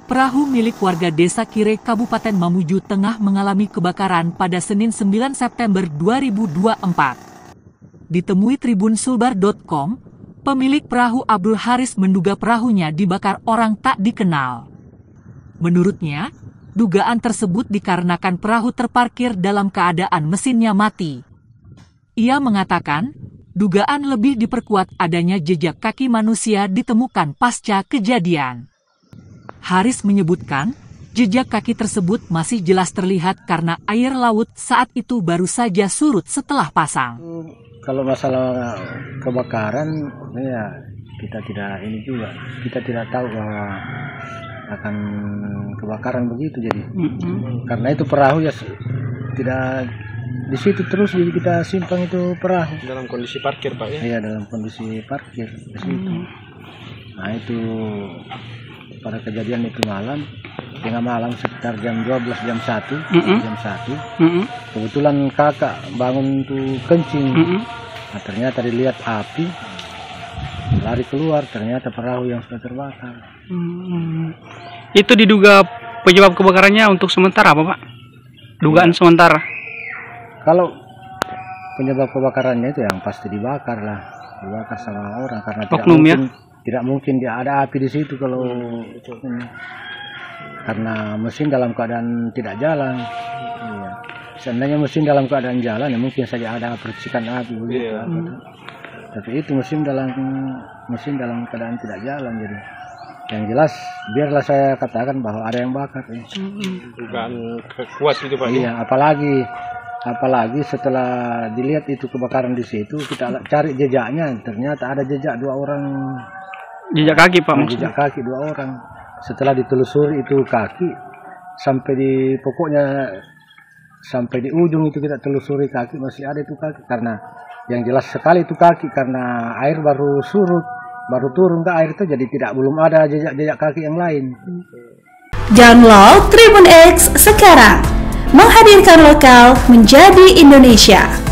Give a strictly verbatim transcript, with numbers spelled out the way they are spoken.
Perahu milik warga Desa Kire, Kabupaten Mamuju Tengah mengalami kebakaran pada Senin sembilan September dua ribu dua puluh empat. Ditemui Tribun Sulbar titik com, pemilik perahu Abdul Haris menduga perahunya dibakar orang tak dikenal. Menurutnya, dugaan tersebut dikarenakan perahu terparkir dalam keadaan mesinnya mati. Ia mengatakan, dugaan lebih diperkuat adanya jejak kaki manusia ditemukan pasca kejadian. Haris menyebutkan, jejak kaki tersebut masih jelas terlihat karena air laut saat itu baru saja surut setelah pasang. Kalau masalah kebakaran, ya kita tidak ini juga, kita tidak tahu bahwa akan kebakaran begitu jadi. Mm-hmm. Karena itu perahu ya tidak di situ terus, jadi kita simpang itu perahu. Dalam kondisi parkir, Pak, ya? Iya, dalam kondisi parkir di situ. Mm-hmm. Nah itu pada kejadian itu malam, tengah malam sekitar jam dua belas, jam satu, mm-hmm. jam satu. Mm-hmm. Kebetulan kakak bangun tuh kencing. Mm-hmm. Nah, ternyata dilihat api, lari keluar, ternyata perahu yang sudah terbakar. Mm-hmm. Itu diduga penyebab kebakarannya untuk sementara apa, Pak? Dugaan ya. Sementara. Kalau penyebab kebakarannya itu yang pasti dibakar lah, dibakar sama orang karena tidak Oknum, mungkin. Ya? Tidak mungkin dia ada api di situ kalau itu, karena mesin dalam keadaan tidak jalan. Iya. Seandainya mesin dalam keadaan jalan, ya mungkin saja ada percikan api begitu. Iya. Hmm. Tapi itu mesin dalam mesin dalam keadaan tidak jalan, jadi yang jelas biarlah saya katakan bahwa ada yang bakar. Ya. Bukan kuat itu, Pak. Iya, apalagi apalagi setelah dilihat itu kebakaran di situ, kita cari jejaknya, ternyata ada jejak dua orang. Jejak kaki, Pak, maksudnya? Jejak kaki dua orang. Setelah ditelusuri itu kaki, sampai di pokoknya sampai di ujung itu kita telusuri kaki, masih ada itu kaki. Karena yang jelas sekali itu kaki, karena air baru surut, baru turun ke air itu, jadi tidak belum ada jejak-jejak kaki yang lain. Download Tribun X sekarang, menghadirkan lokal menjadi Indonesia.